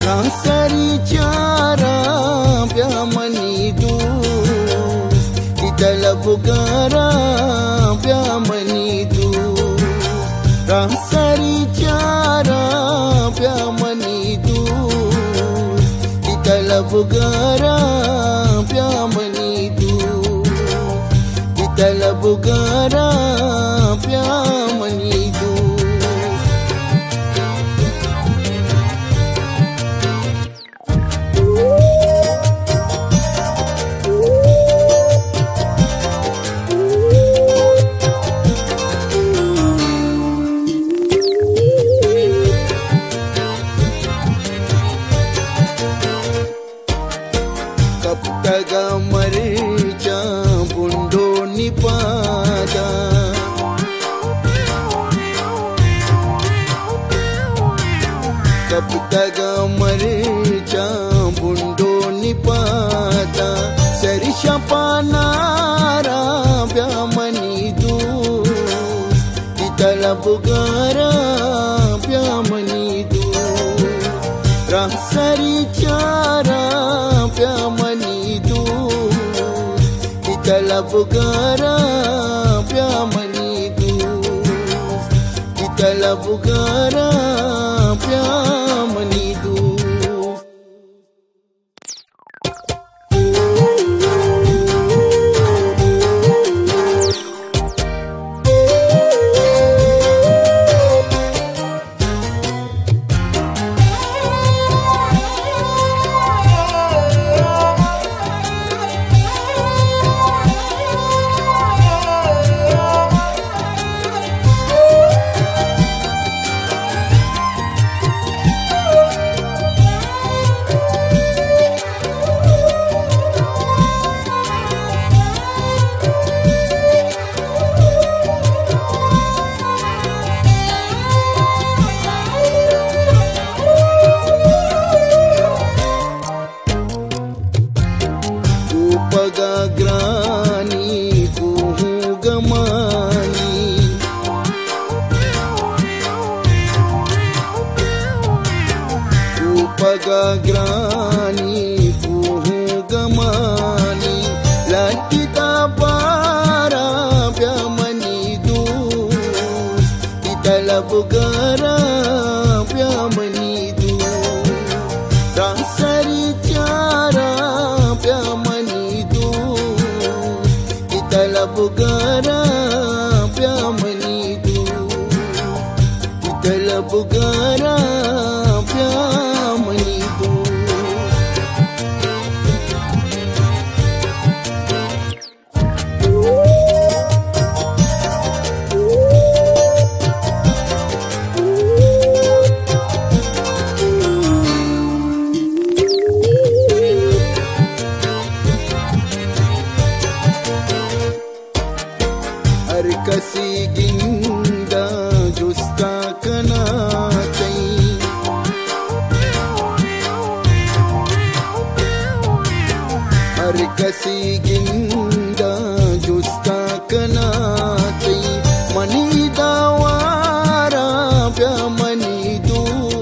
Rah sari Chara pyamanidu Itala bugara pyamanidu Rah sari Chara pyamanidu Itala bugara pyamanidu Itala bugara pyamanidu Kaptaga maricha bundo nipada Kaptaga maricha bundo nipada Sarisha panara pyamanidu Itala bugara pyamanidu Rah sari Chara pyamanidu Itala bugara pyamanidu Itala bugara pyamanidu Pagagrani kuhugamani Pagagrani kuhugamani Latita para pyamanidu Itala bugara pyamanidu Rah sari Chara pyamanidu Itala bugara pyamanidu Itala bugara pyamanidu Arkasi ginda justa kanatai Arkasi ginda justa kanatai Manidawara pyamanidu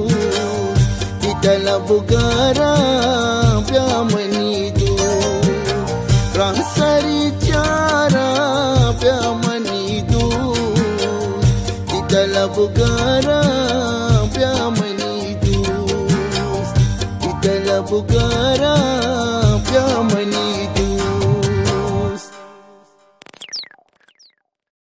Itala bugara pyamanidu Rah sari Chara pyamanidu Itala bugara pyamanidu Itala bugara pyamanidu